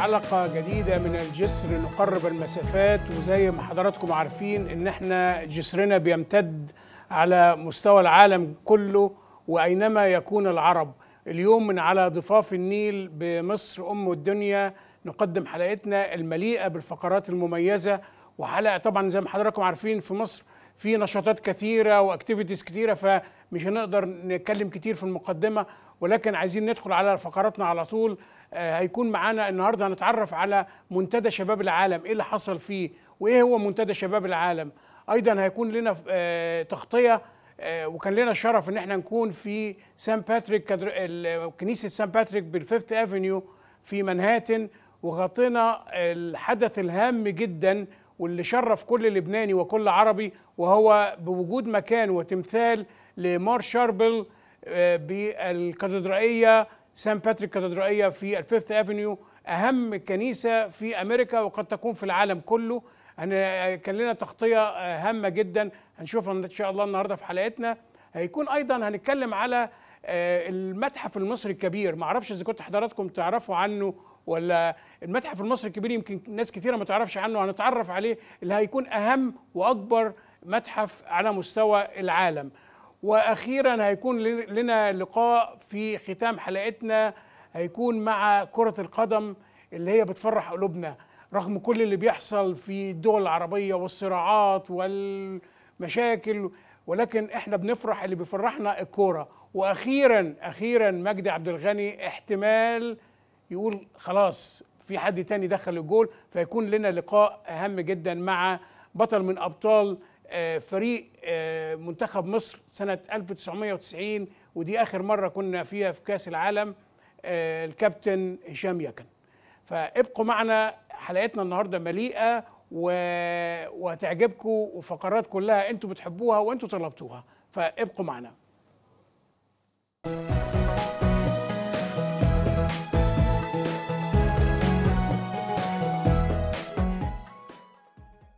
حلقة جديدة من الجسر نقرب المسافات. وزي ما حضراتكم عارفين ان احنا جسرنا بيمتد على مستوى العالم كله واينما يكون العرب. اليوم من على ضفاف النيل بمصر ام الدنيا نقدم حلقتنا المليئة بالفقرات المميزة، وحلقة طبعا زي ما حضراتكم عارفين في مصر في نشاطات كثيرة واكتيفيتيز كثيرة، فمش هنقدر نتكلم كتير في المقدمة، ولكن عايزين ندخل على فقراتنا على طول. هيكون معانا النهارده هنتعرف على منتدى شباب العالم، ايه اللي حصل فيه وايه هو منتدى شباب العالم. ايضا هيكون لنا تغطيه، وكان لنا الشرف ان احنا نكون في سان باتريك، كنيسه سان باتريك بالفيفث افنيو في منهاتن، وغطينا الحدث الهام جدا واللي شرف كل لبناني وكل عربي، وهو بوجود مكان وتمثال لمار شاربل بالكاتدرائيه سان باتريك كاتدرائيه في الفيفث افنيو، اهم كنيسه في امريكا وقد تكون في العالم كله. كان لنا تغطيه هامه جدا هنشوفها ان شاء الله النهارده في حلقتنا. هيكون ايضا هنتكلم على المتحف المصري الكبير، ما اعرفش اذا كنت حضراتكم تعرفوا عنه ولا. المتحف المصري الكبير يمكن ناس كثيره ما تعرفش عنه، هنتعرف عليه، اللي هيكون اهم واكبر متحف على مستوى العالم. واخيرا هيكون لنا لقاء في ختام حلقتنا، هيكون مع كرة القدم اللي هي بتفرح قلوبنا رغم كل اللي بيحصل في الدول العربية والصراعات والمشاكل، ولكن احنا بنفرح، اللي بيفرحنا الكورة. واخيرا مجدي عبد الغني احتمال يقول خلاص في حد تاني دخل الجول، فيكون لنا لقاء هام جدا مع بطل من ابطال فريق منتخب مصر سنة 1990، ودي آخر مرة كنا فيها في كأس العالم، الكابتن هشام يكن. فابقوا معنا، حلقتنا النهاردة مليئة وهتعجبكم، وفقرات كلها انتوا بتحبوها وانتوا طلبتوها، فابقوا معنا.